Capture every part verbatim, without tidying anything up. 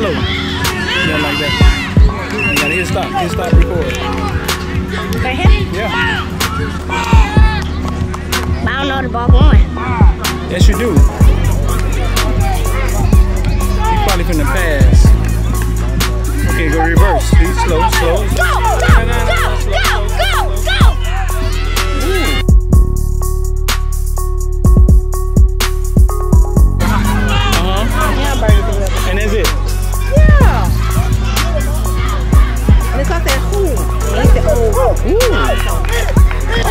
slow. Yeah, like that. You gotta hit stop. Hit stop, record. Right here? Yeah. I don't know the ball going. Yes, you do. You probably finna pass. Okay, go reverse. Be slow, slow. Go, go, go, go, go, go! Uh-huh. And that's it. Yeah. Look at that food. It's the old. Ooh. Oh.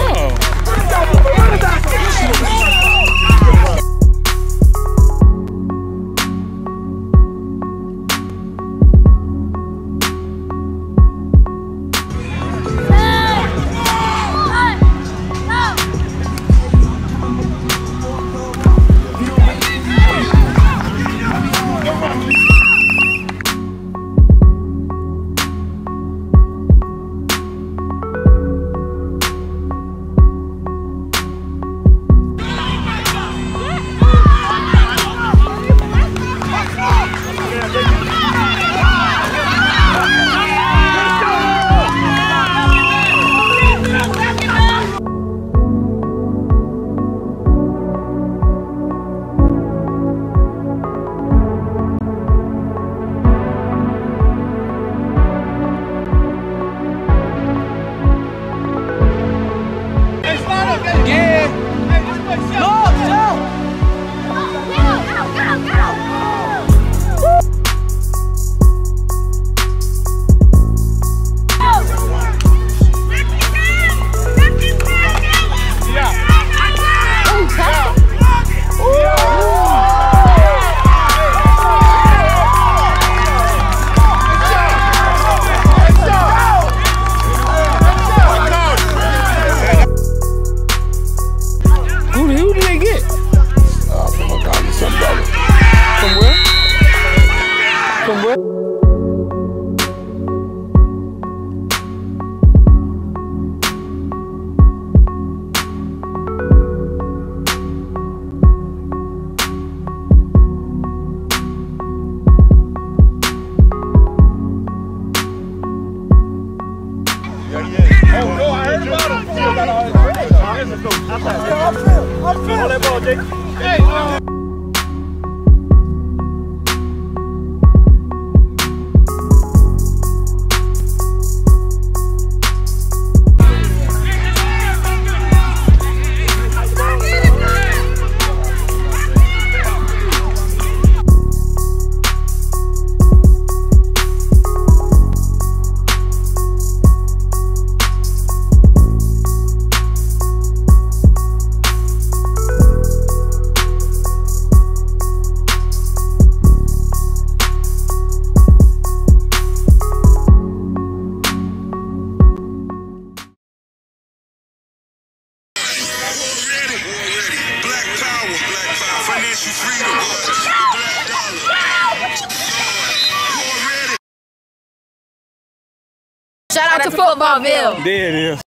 Shout out to Footballville. There it is.